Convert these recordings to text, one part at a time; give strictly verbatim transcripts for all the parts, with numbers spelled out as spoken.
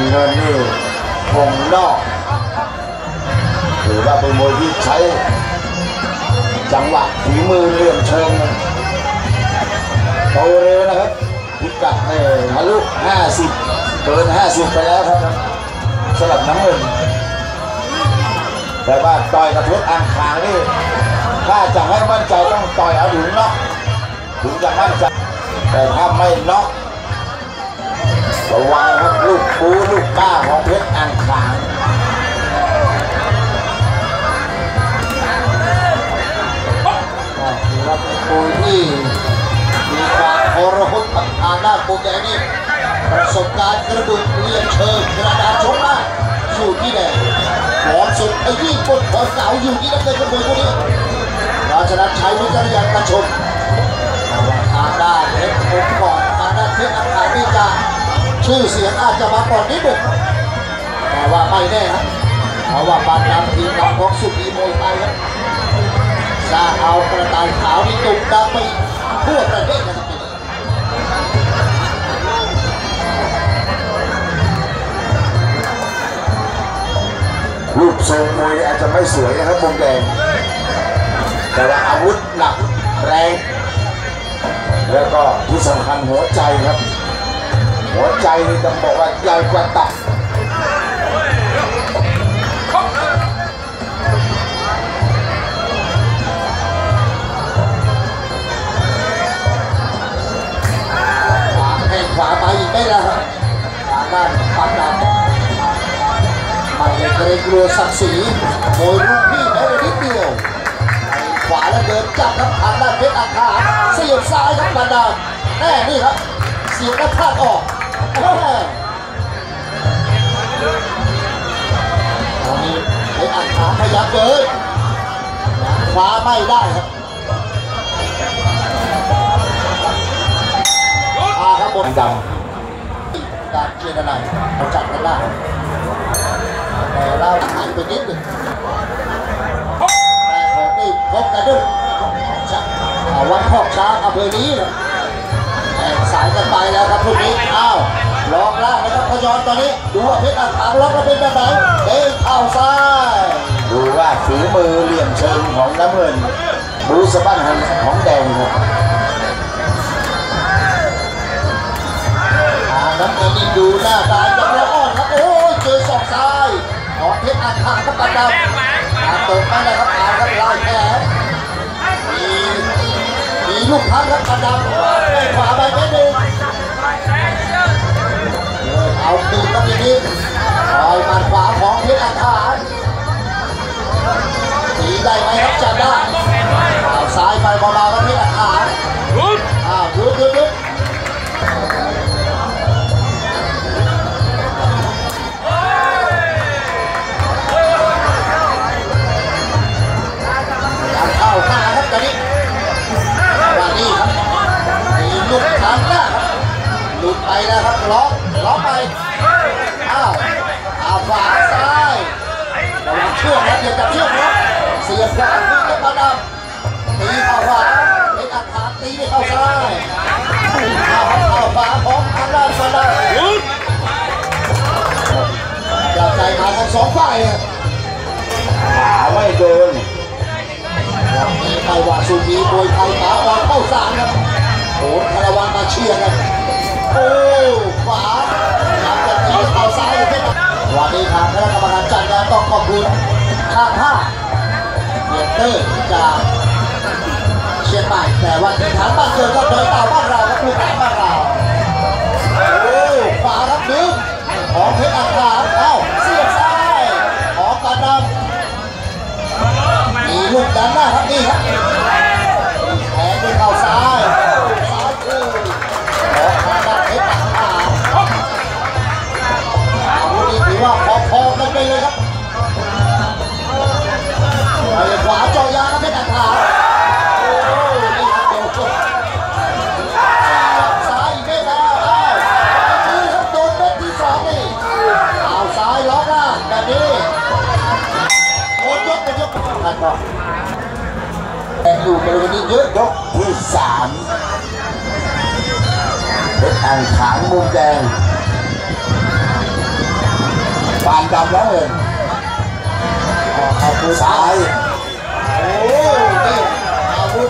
เงินนี่วงนอกหรือว่าเป็นมวยที่ใช้จังหวะฝีมือเลื่อนเชิงโตเร็วนะครับพิกัดเนี่ยทะลุห้าสิบเกินห้าสิบไปแล้วครับสำหรับน้ำเงินแต่ว่าต่อยกับเพชรอ่างขางนี่ถ้าจะให้มั่นใจต้องต่อยเอาถึงน็อกถึงจะมั่นใจแต่ถ้าไม่น็อกระวังครับลูกปูลูกป้าของเพชรอ่างขางนี่ครับปูที่มีความโหดหุบทางด้านปูแดงนี่ประสบการณ์กระดูกเรียนเชิงกระดาษชกมากอยู่ที่แดงหอมสุดไอ้ยี่ปนหัวเก่าอยู่ที่นักเตะคนนี้ราชนัทชัยวิจารณ์กระชมทางด้านเพชรผมก่อนทางด้านเพชรอังคารนี่จะชื่อเสียงอาจจะมาก่อนนิดหนึ่งแต่ว่าไม่แน่นะเพราะว่าบานดำทีมของของสุขีมวยไทยครับสร้างเอากระต่ายขาวที่ตุ่มดำไปทั่วประเทศนะครับรูปทรงมวยอาจจะไม่สวยนะครับมุมแดงแต่ว่าอาวุธหนักแรงแล้วก็ที่สำคัญหัวใจครับหัวใจนี่ต้องบอกว่าใหญ่กว่าตับแข้งขวาไปอีกไม่ละครับทางด้านปากดำไม่เกรงกลัวศักดิ์ศรีโวยรุ่นพี่แม้แต่นิดเดียวขวาแล้วเดินจับครับทางด้านเพชรอาคาเสียบซ้ายครับปากดำแน่นี่ครับเสียบแล้วพลาดออกตอนนี้เพชรอาคาพยายามเดินขวาไม่ได้ครับอาครับบนดำการเชียร์อะไรเขาจับกันได้แต่เราหายไปนิดหนึ่งแต่ของนี่พบกันด้วยวัดขอบช้างอำเภอนี้นะแต่สายกันไปแล้วครับพวกนี้อ้าวล็อกแล้วนะครับพยอนตอนนี้ดูว่าเพชรอ่างขางล็อกแล้วเป็นแบบไหนเด้งเข่าซ้ายดูว่าฝีมือเหลี่ยมเชิงของน้ำเงินบูสะบั้นหันของแดงครับน้ำเงินนี่ดูหน้าตาจะร้อนครับโอ้ยเจอศอกซ้ายของเพชรอ่างขางครับปากดำการตกไปเลยครับอ่างครับลายแขนมีมีลูกพักครับปากดำไปขวาไปแค่หนึ่งเอาตีนต้องอย่างนี้คอยมันขวาของเพชรอ่างขางตีได้ไหมครับจะได้เอาซ้ายไปเบาๆครับเพชรอ่างขางอ้าวยุดยุดยุดเข้าหน้าครับตอนนี้วันนี้ครับมีลูกทางหน้าครับหลุดไปแล้วครับล็อกล็อกไปอ้าวอ้าวขวาซ้ายระวังเชือกนะเดี๋ยวจับเชือกนะเสียบขวาตีกับปาดำตีเข้าขวาเอ็นอัดขาตีไปเข้าซ้ายอ้าวเข้าขวาของทางด้านปาดำจับใจมาทั้งสองฝ่ายขาไม่โดนวันนี้ไต้หวันสุนีมวยไทยขาออกเข้าสามครับโอ้คาราวานมาเชียร์กันโอ้ขวาอยากจะตีเข้าซ้ายเลยวันนี้ทางคณะกรรมการจัดงานต้องขอบคุณข้างห้าเบียเตอร์จากเชียงใหม่แต่ว่าที่ฐานบ้านเกิดก็โดยต่าบ้านเราครับลูกหลานบ้านเราโอ้ขวาครับดึงของเพชรอ่างขางเอ้าเสียบซ้ายของปานดำมีลูกด้านหน้าครับนี่ครับแทงด้วยเข่าซ้ายซ้ายคือออกมาด้านเพชรอ่างขางอาวุธนี้ถือว่าพอๆกันไปเลยครับไปขวาจ่อยางครับเพชรอ่างขางโอ้นี่ครับโดนซ้ายอีกไม่แล้วอ้าวนี่ครับโดนเม็ดที่สองนี่เอาซ้ายล็อกล่างแบบนี้โดนยกเป็นยกนั่นก็แต่อยู่ในวันนี้เยอะยกที่สามเพชรอ่างขางมุมแดงปานดำแล้วเลยเอามือซ้ายโอ้นี่อาวุธ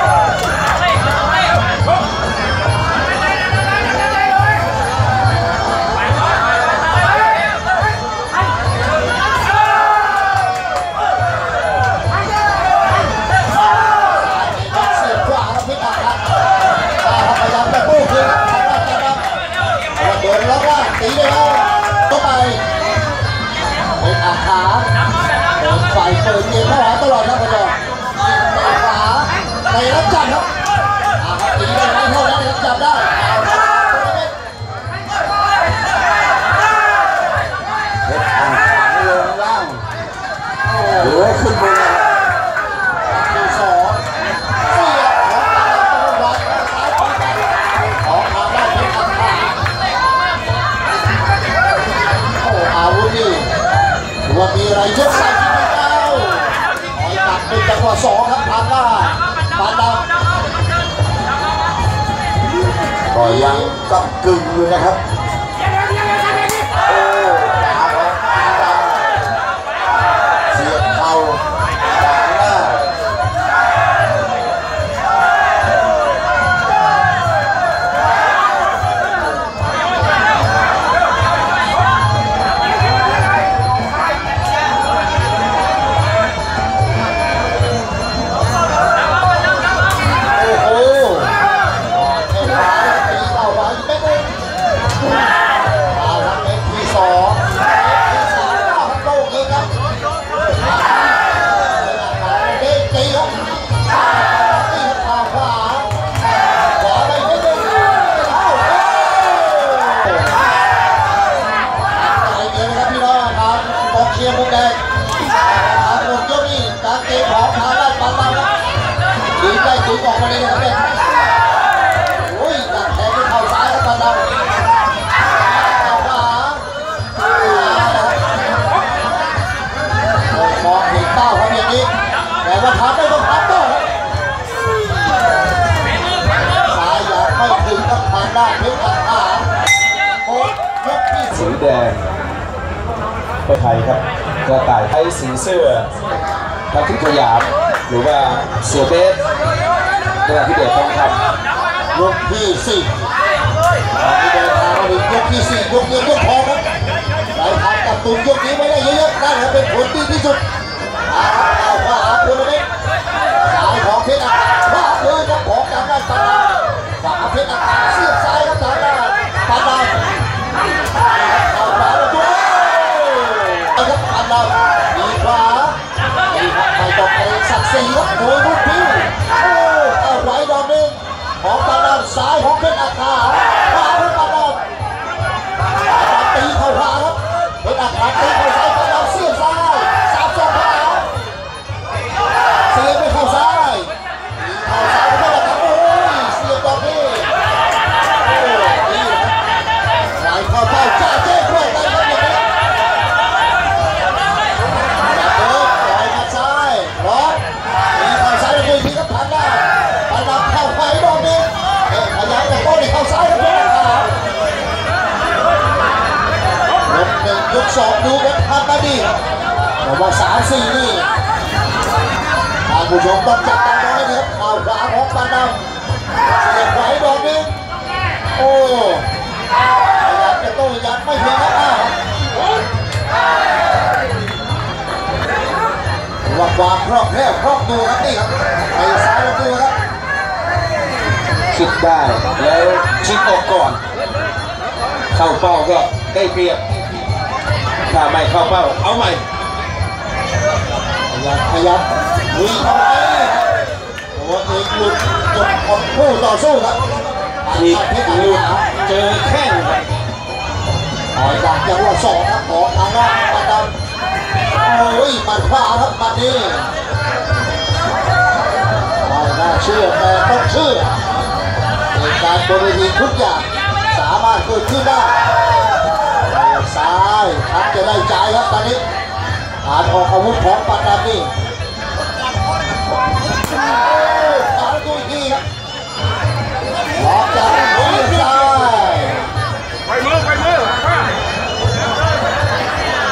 ตีเลยครับเข้าไปเป็นอาขาเป็นฝ่ายเปิดเกมเข้าหาตลอดครับกระจอกเตะขาเตะรับจับครับอาขาตีเลยไม่เท่านั้นรับจับได้เฮ็ดอ่างขางลงล่างโอ้ยขึ้นบนที่สองเสียของตาตะวันซ้ายของตาของทางด้านเป็นอาขาอาวุธนี่ถือว่ามีอะไรยกใส่ที่ไม่เข้าคอยตัดเป็นจังหวะสองครับทางหน้าปานดำก็ยังกับกึ่งอยู่นะครับโอ้ขาของปานดำเสียบเข่าทางหน้าเชียร์มุกแดงทางหมดยกนี้การเกมของทางด้านปานดำครับดีใจตีออกมาเลยนะครับเนี่ยโอ้ยตัดแทงด้วยเข่าซ้ายครับปานดำเข่าขวามองเห็นเป้าครับอย่างนี้แต่ว่าทำไม่ต้องทำต่อซ้ายอยากไม่ถึงกับทางด้านเพชรอัคราโค้ชยกที่สีแดงเพื่อไทยครับกระต่ายไทยสีเสื้อทัพทิพย์สยามหรือว่าเสือเบสกระต่ายที่เด็ดทองคำยกที่สี่ตอนนี้เดินทางมาถึงยกที่สี่ยกเงินยกทองครับไหลผ่านกับตุนยกนี้ไว้ได้เยอะๆได้ครับเป็นผลดีที่สุดเอาเอาขวาตัวเล็กสายของเพชรอัคราขวาเลยครับของทางด้านปานดำขวาเพชรอัคราเสียบซ้ายครับทางด้านปานดำเอาขวาตัวครับปานดำมีขวามีครับไม่ต้องเกรงศักดิ์ศรีครับโดยลูกพิ้วโอ้เอาไหวดอกหนึ่งของปานดำซ้ายของเพชรอัคราขวาของปานดำตีเข้าขวาครับเพชรอัคราตีเข้าซ้ายปานดำเสียบซ้ายสามสองขวาเสียบไม่เข้าซ้ายเข้าซ้ายเพชรอัคราโอ้ยเสียบดอกนี้โอ้ดีครับสายเข้าเป้าจ่าเจ๊ด้วยกันครับอย่างนี้ร้อนมีเข้าซ้ายแล้วด้วยทีก็ผ่านได้ปานดำเข้าไปดอกนึงเอ๊ะพยายามจะโต้ในเข้าซ้ายแล้วด้วยนะครับยกหนึ่งยกสองดูกันทำมาดีแต่ว่าสามสี่นี่ทางผู้ชมต้องจับตามองให้ดีครับข่าวขวาของปานดำเสียบไหวดอกนึงโอ้พยายามจะโต้ยันไม่เพียงครับว่าความคล่องแคล่วคล่องตัวครับนี่ครับไปซ้ายลงตัวครับคิดได้แล้วชิดออกก่อนเข้าเป้าก็ได้เปรียบถ้าไม่เข้าเป้าเอาใหม่ขยับขยับวิ่งเข้าไปตัวเองหลุดจบของผู้ต่อสู้ครับทีมหลุดเจอแข้งต่อยจากจังหวะสองครับของทางด้านปานดำโอ้ยหมัดขวาครับหมัดนี้ไม่น่าเชื่อแต่ต้องเชื่อเหตุการณ์บนเวทีทุกอย่างสามารถเกิดขึ้นได้ซ้ายทักจะได้ใจครับตอนนี้ผ่านออกอาวุธของปานดำนี่ผ่านตัวอีกทีครับหลอกจากมือซ้ายไปมือไปมือ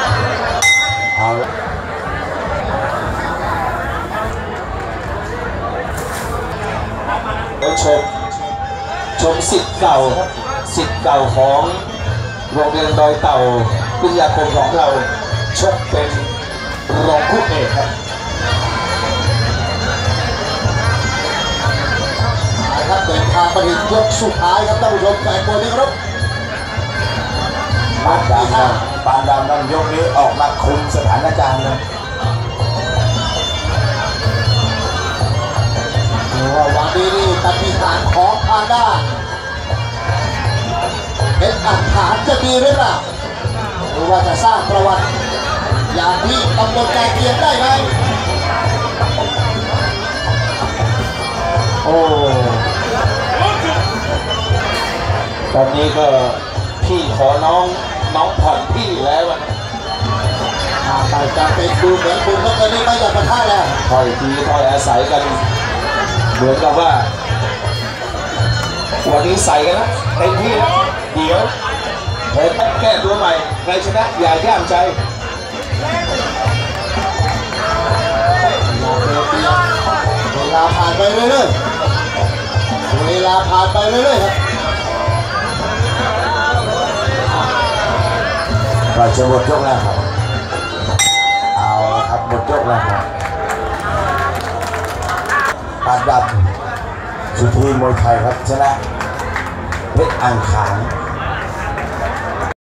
ชมชมสิทธิ์เก่าครับสิทธิ์เก่าของโรงเรียนดอยเต่าวิทยาคมของเราชกเป็นรองคู่เอกครับครับเดินทางมาถึงยกสุดท้ายครับท่านผู้ชมแฟนบอลนี่ครับปานดำนะปานดำนั้นยกนี้ออกมาคุมสถานการณ์เลยว่าวันนี้นี่ปฏิหารของทางด้านเป็นอักฐานจะมีหรือเปล่าหรือว่าจะสร้างประวัติอย่างที่ตำบลแกเกียนได้ไหมโอ้ตอนนี้ก็พี่ขอน้องน้องผ่อนพี่แล้วอะไปจะเป็นดูเหมือนคุณเมื่อกี้นี้ไม่อยากมาท่าแล้วถอยทีถอยอาศัยกันเหมือนกับว่าวันนี้ใส่กันนะเต็มที่แล้วเดี๋ยวเฮ้ยแก้ตัวใหม่ใครชนะอย่าย่ามใจเวลาผ่านไปเรื่อยๆเวลาผ่านไปเรื่อยๆครับเราจะหมดยกแล้วครับเอาครับหมดยกแล้วครับปานดำสุธีมวยไทยครับชนะเพชรอังคาร